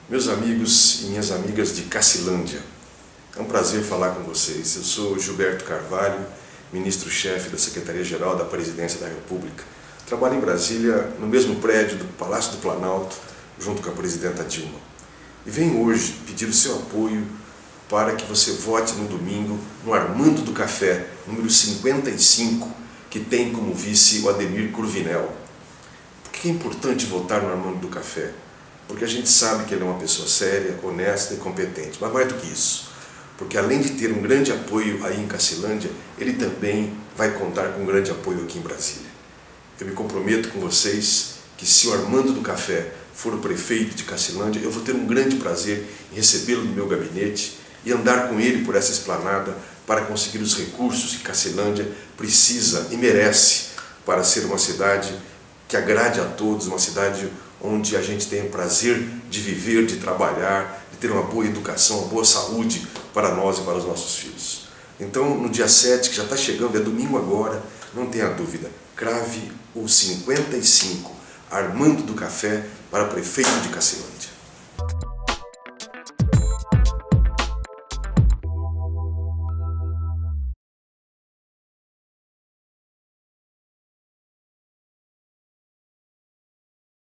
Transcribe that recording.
Meus amigos e minhas amigas de Cacilândia, é um prazer falar com vocês. Eu sou Gilberto Carvalho, ministro-chefe da Secretaria-Geral da Presidência da República. Trabalho em Brasília, no mesmo prédio do Palácio do Planalto, junto com a presidenta Dilma. E venho hoje pedir o seu apoio para que você vote no domingo no Armando do Café, número 55, que tem como vice o Ademir Cruvinel. Por que é importante votar no Armando do Café? Porque a gente sabe que ele é uma pessoa séria, honesta e competente. Mas mais do que isso, porque além de ter um grande apoio aí em Cacilândia, ele também vai contar com um grande apoio aqui em Brasília. Eu me comprometo com vocês que se o Armando do Café for o prefeito de Cacilândia, eu vou ter um grande prazer em recebê-lo no meu gabinete e andar com ele por essa esplanada para conseguir os recursos que Cacilândia precisa e merece para ser uma cidade que agrade a todos, uma cidade onde a gente tenha o prazer de viver, de trabalhar, de ter uma boa educação, uma boa saúde para nós e para os nossos filhos. Então, no dia 7, que já está chegando, é domingo agora, não tenha dúvida, crave o 55, Armando do Café, para prefeito de Cacilândia.